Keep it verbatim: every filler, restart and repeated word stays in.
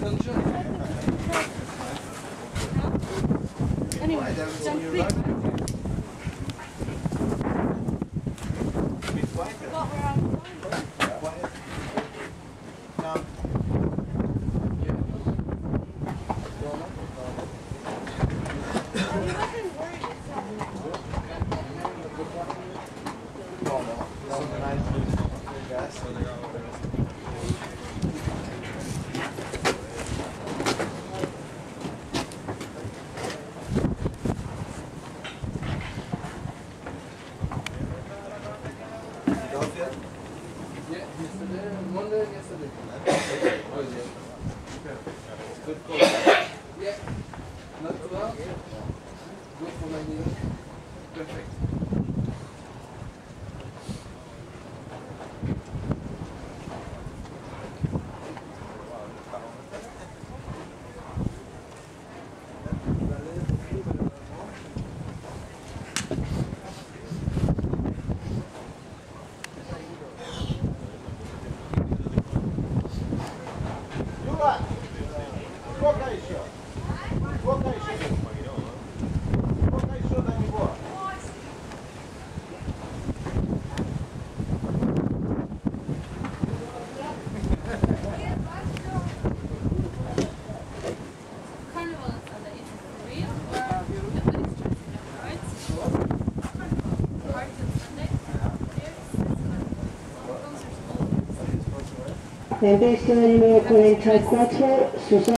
Anyway, jump quick. Got where I'm going. Yeah, yesterday, Monday and yesterday. Oh, yeah. Good call. Yeah. Not too loud. Good for my knee. Perfect. Сколько еще? Сколько еще? Сколько еще до него? Carnival on Sunday is real or nobody's dressing up, right? Carnival. Art on Sunday. En questo numero quarantaquattro, Susana.